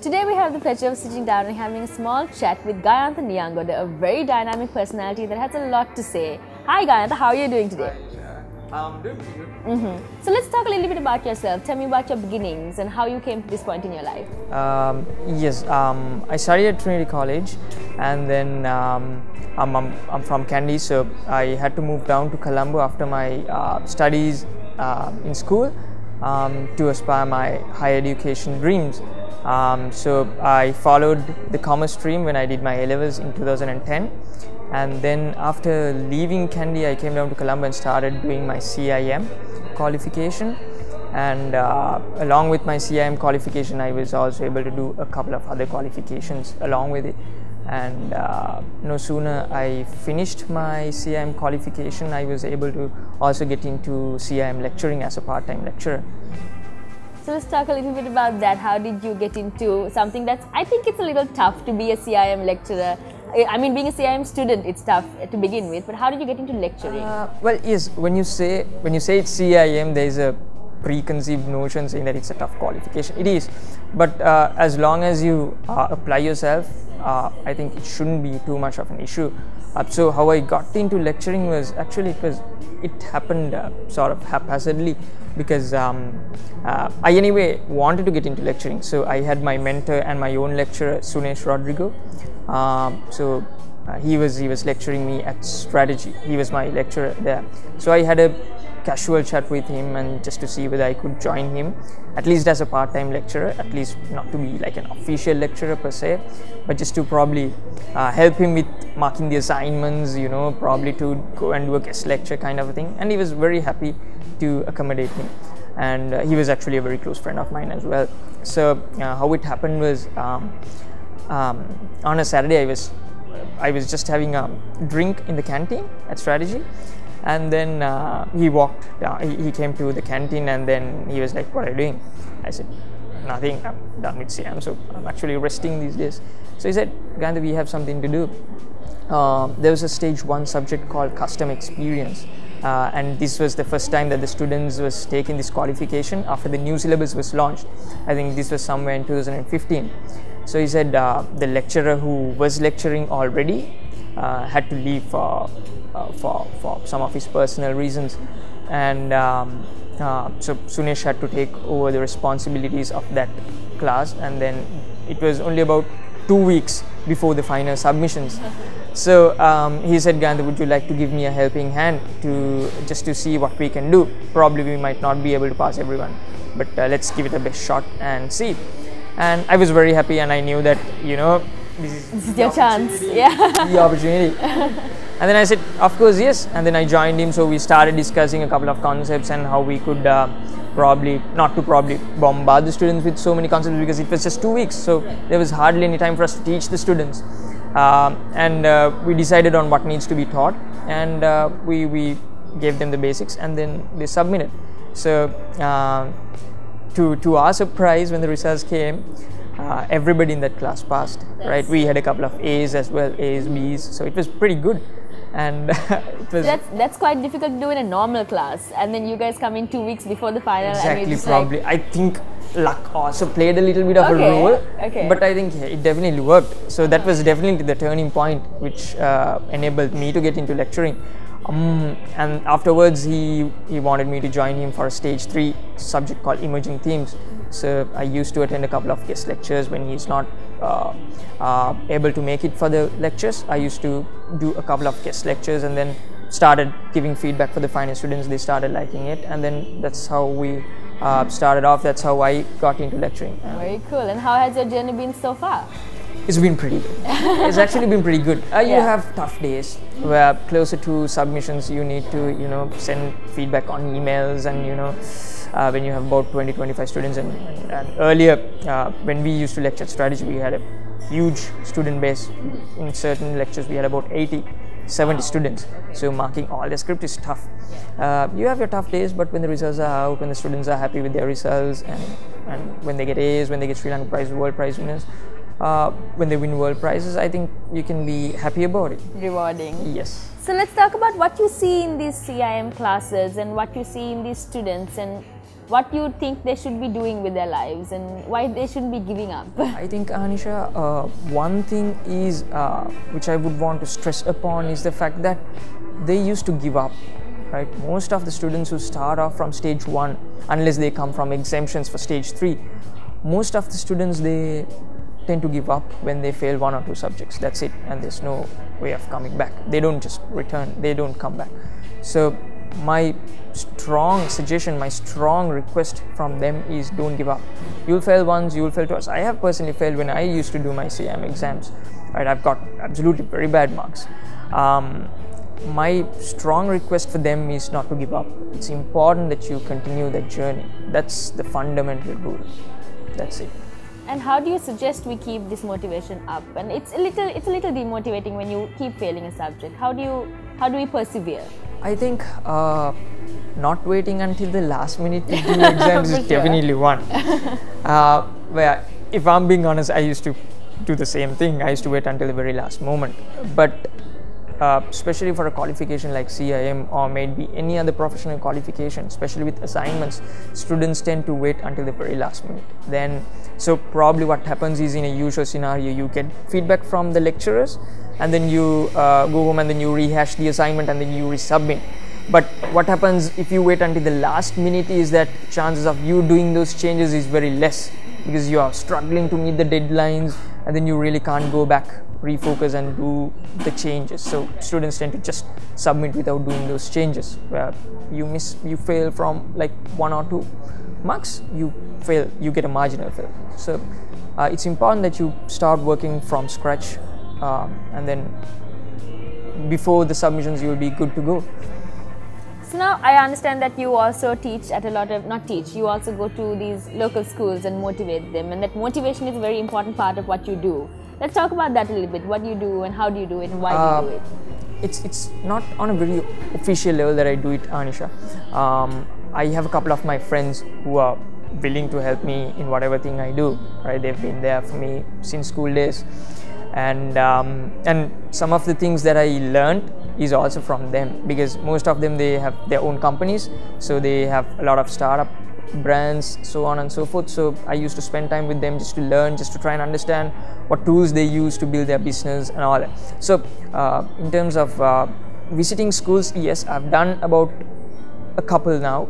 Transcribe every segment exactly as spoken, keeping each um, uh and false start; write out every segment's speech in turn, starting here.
Today we have the pleasure of sitting down and having a small chat with Gayantha Niyangoda, a very dynamic personality that has a lot to say. Hi Gayantha, how are you doing today? I'm doing pretty good. Mm-hmm. So let's talk a little bit about yourself. Tell me about your beginnings and how you came to this point in your life. Um, yes, um, I studied at Trinity College, and then um, I'm, I'm, I'm from Kandy, so I had to move down to Colombo after my uh, studies uh, in school um, to aspire my higher education dreams. Um, so I followed the commerce stream when I did my A levels in two thousand ten, and then after leaving Kandy, I came down to Colombo and started doing my C I M qualification. And uh, along with my C I M qualification, I was also able to do a couple of other qualifications along with it. And uh, no sooner I finished my C I M qualification, I was able to also get into C I M lecturing as a part-time lecturer. So let's talk a little bit about that. How did you get into something that's, I think it's a little tough to be a C I M lecturer. I mean, being a C I M student, it's tough to begin with, but how did you get into lecturing? Uh, well, yes, when you say, when you say it's C I M, there is a preconceived notion saying that it's a tough qualification. It is, but uh, as long as you uh, apply yourself, uh, I think it shouldn't be too much of an issue. Uh, so how I got into lecturing was actually it was it happened uh, sort of haphazardly, because um, uh, I anyway wanted to get into lecturing. So I had my mentor and my own lecturer, Sunesh Rodrigo. Um, so uh, he was he was lecturing me at strategy. He was my lecturer there. So I had a casual chat with him, and just to see whether I could join him, at least as a part-time lecturer, at least not to be like an official lecturer per se, but just to probably uh, help him with marking the assignments, you know, probably to go and do a guest lecture kind of a thing. And he was very happy to accommodate me, and uh, he was actually a very close friend of mine as well. So uh, how it happened was um, um, on a Saturday, I was I was just having a drink in the canteen at Strategy. And then uh, he walked down, he, he came to the canteen, and then he was like, "What are you doing?" I said, "Nothing, I'm done with C I M, so I'm actually resting these days." So he said, "Gayantha, we have something to do." Uh, there was a stage one subject called custom experience, uh, and this was the first time that the students was taking this qualification after the new syllabus was launched. I think this was somewhere in two thousand fifteen. So he said uh, the lecturer who was lecturing already uh, had to leave for Uh, for, for some of his personal reasons, and um, uh, so Sunesh had to take over the responsibilities of that class. And then it was only about two weeks before the final submissions. So um, he said, "Gayantha, would you like to give me a helping hand to just to see what we can do? Probably we might not be able to pass everyone, but uh, let's give it a best shot and see." And I was very happy, and I knew that, you know, this is, this is your chance. Yeah. The opportunity. And then I said, "Of course, yes." And then I joined him. So we started discussing a couple of concepts and how we could uh, probably, not to probably bombard the students with so many concepts, because it was just two weeks. So there was hardly any time for us to teach the students. Um, and uh, we decided on what needs to be taught, and uh, we, we gave them the basics, and then they submitted. So uh, to, to our surprise, when the results came, uh, everybody in that class passed. That's right? We had a couple of A's as well, A's, B's. So it was pretty good. And it was that's that's quite difficult to do in a normal class, and then you guys come in two weeks before the final. Exactly, and probably. Like, I think luck also played a little bit of okay, a role, okay. But I think yeah, it definitely worked. So that was definitely the turning point, which uh, enabled me to get into lecturing. Um, and afterwards, he he wanted me to join him for a stage three subject called emerging themes. So I used to attend a couple of guest lectures when he's not uh, uh, able to make it for the lectures. I used to do a couple of guest lectures, and then started giving feedback for the final students. They started liking it, and then that's how we uh, started off. That's how I got into lecturing. Very cool. And how has your journey been so far? It's been pretty good. It's actually been pretty good. Uh, you yeah. have tough days where closer to submissions you need to, you know, send feedback on emails, and you know, uh, when you have about twenty to twenty-five students. And, and earlier, uh, when we used to lecture at strategy, we had a huge student base. In certain lectures, we had about eighty, seventy students. So marking all the script is tough. Uh, you have your tough days, but when the results are out, when the students are happy with their results, and, and when they get A's, when they get Sri Lanka Prize, World Prize winners, Uh, when they win world prizes, I think you can be happy about it. Rewarding. Yes. So let's talk about what you see in these C I M classes and what you see in these students, and what you think they should be doing with their lives and why they shouldn't be giving up. I think, Anisha, uh, one thing is uh, which I would want to stress upon is the fact that they used to give up. Right? Most of the students who start off from stage one, unless they come from exemptions for stage three, most of the students, they tend to give up when they fail one or two subjects. That's it, and there's no way of coming back. They don't just return, they don't come back. So my strong suggestion, my strong request from them is don't give up. You'll fail once, you'll fail twice. I have personally failed when I used to do my C I M exams. Right? I've got absolutely very bad marks. Um, my strong request for them is not to give up. It's important that you continue that journey. That's the fundamental rule. That's it. And how do you suggest we keep this motivation up? And it's a little, it's a little demotivating when you keep failing a subject. How do you, how do we persevere? I think uh, not waiting until the last minute to do exams is sure. definitely one. Uh, where, if I'm being honest, I used to do the same thing. I used to wait until the very last moment. But Uh, especially for a qualification like C I M or maybe any other professional qualification, especially with assignments, students tend to wait until the very last minute. Then, so probably what happens is, in a usual scenario, you get feedback from the lecturers and then you uh, go home and then you rehash the assignment and then you resubmit. But what happens if you wait until the last minute is that chances of you doing those changes is very less, because you are struggling to meet the deadlines and then you really can't go back, refocus and do the changes. So students tend to just submit without doing those changes, where you miss, you fail from like one or two marks, you fail, you get a marginal fail. So uh, it's important that you start working from scratch, um, and then before the submissions you will be good to go. So now I understand that you also teach at a lot of, not teach, you also go to these local schools and motivate them, and that motivation is a very important part of what you do. Let's talk about that a little bit. What do you do and how do you do it and why uh, do you do it? It's, it's not on a very official level that I do it, Anisha. Um, I have a couple of my friends who are willing to help me in whatever thing I do. Right? They've been there for me since school days. And, um, and some of the things that I learned is also from them, because most of them, they have their own companies, so they have a lot of startup brands, so on and so forth. So I used to spend time with them just to learn, just to try and understand what tools they use to build their business and all that. So uh, in terms of uh, visiting schools, yes, I've done about a couple now,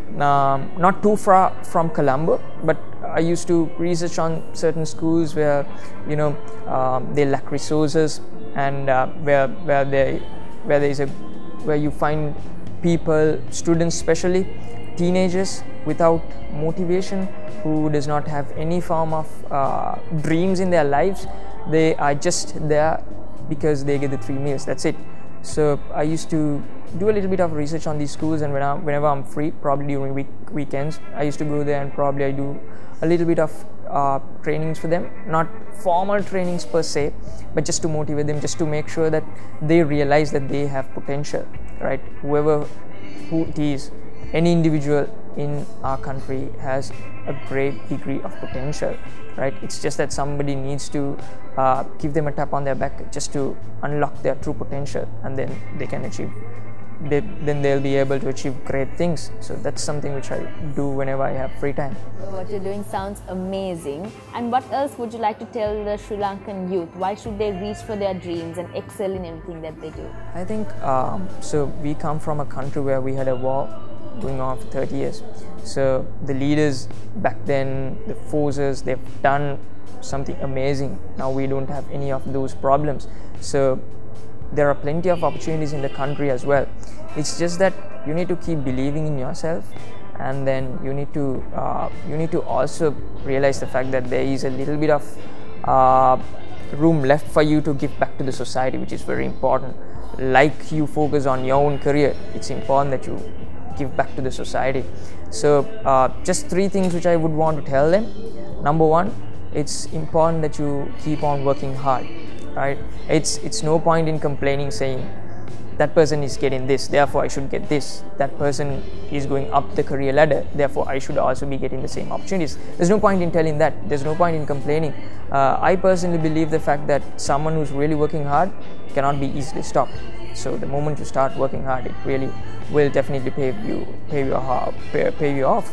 um, not too far from Colombo, but I used to research on certain schools where, you know, um, they lack resources, and uh, where where they where there is a where you find people, students especially, teenagers without motivation, who does not have any form of uh, dreams in their lives. They are just there because they get the three meals, that's it. So I used to do a little bit of research on these schools, and when I, whenever I'm free, probably during week, weekends, I used to go there and probably I do a little bit of uh, trainings for them, not formal trainings per se, but just to motivate them, just to make sure that they realize that they have potential, right? Whoever, who it is, any individual in our country has a great degree of potential, right? It's just that somebody needs to uh, give them a tap on their back just to unlock their true potential, and then they can achieve, they, then they'll be able to achieve great things. So that's something which I do whenever I have free time. What you're doing sounds amazing. And what else would you like to tell the Sri Lankan youth? Why should they reach for their dreams and excel in everything that they do? I think, um, so we come from a country where we had a war going on for thirty years. So the leaders back then, the forces, they've done something amazing. Now we don't have any of those problems. So there are plenty of opportunities in the country as well. It's just that you need to keep believing in yourself, and then you need to uh, you need to also realize the fact that there is a little bit of uh, room left for you to give back to the society, which is very important. Like you focus on your own career, it's important that you give back to the society. So uh, just three things which I would want to tell them. Number one, it's important that you keep on working hard, right? It's it's no point in complaining, saying that person is getting this, therefore I should get this. That person is going up the career ladder, therefore I should also be getting the same opportunities. There's no point in telling that. There's no point in complaining. Uh, I personally believe the fact that someone who's really working hard cannot be easily stopped. So the moment you start working hard, it really will definitely pay you, pay you, pay, pay you off.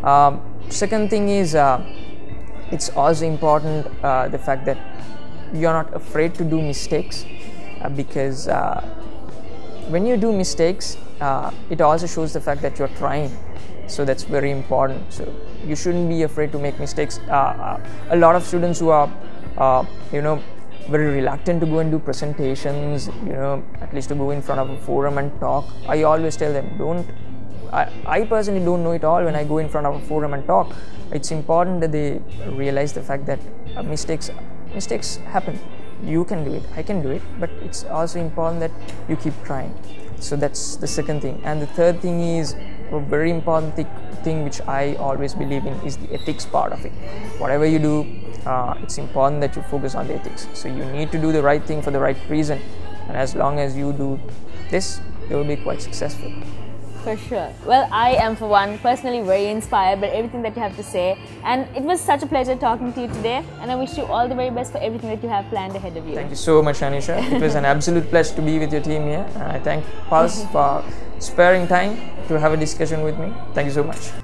Um, second thing is uh, it's also important uh, the fact that you're not afraid to do mistakes, uh, because uh, when you do mistakes, uh, it also shows the fact that you're trying. So that's very important. So you shouldn't be afraid to make mistakes. Uh, uh, a lot of students who are, uh, you know, very reluctant to go and do presentations, you know, at least to go in front of a forum and talk. I always tell them, don't. I, I personally don't know it all when I go in front of a forum and talk. It's important that they realize the fact that uh, mistakes mistakes happen. You can do it, I can do it, but it's also important that you keep trying. So that's the second thing. And the third thing is a very important th thing which I always believe in is the ethics part of it. Whatever you do, uh, it's important that you focus on the ethics. So you need to do the right thing for the right reason, and as long as you do this, you will be quite successful. For sure. Well, I am for one personally very inspired by everything that you have to say, and it was such a pleasure talking to you today, and I wish you all the very best for everything that you have planned ahead of you. Thank you so much, Anisha. It was an absolute pleasure to be with your team here, and I thank Pulse for sparing time to have a discussion with me. Thank you so much.